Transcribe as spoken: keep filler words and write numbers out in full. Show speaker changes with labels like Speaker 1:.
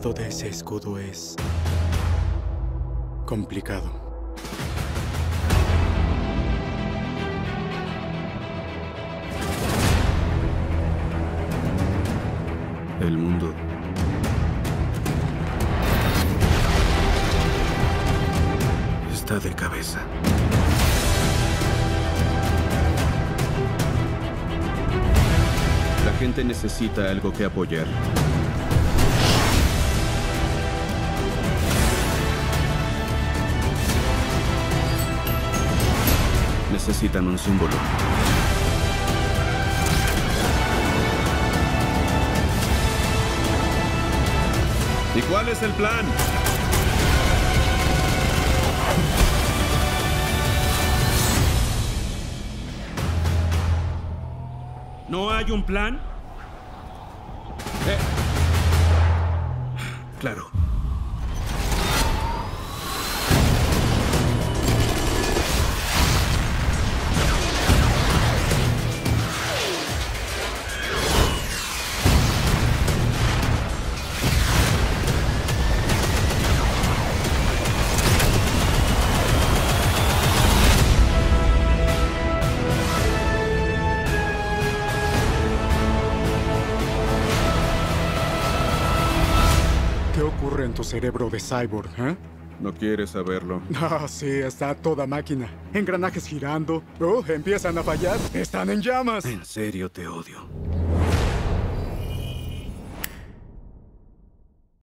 Speaker 1: significado de ese escudo es complicado.
Speaker 2: El mundo está de cabeza. La gente necesita algo que apoyar. Necesitan un símbolo. ¿Y cuál es el plan? ¿No hay un plan? Eh. Claro.
Speaker 1: ¿Qué ocurre en tu cerebro de cyborg, eh?
Speaker 2: No quieres saberlo.
Speaker 1: Ah, sí, está toda máquina. Engranajes girando. Oh, empiezan a fallar. Están en llamas.
Speaker 2: En serio te odio.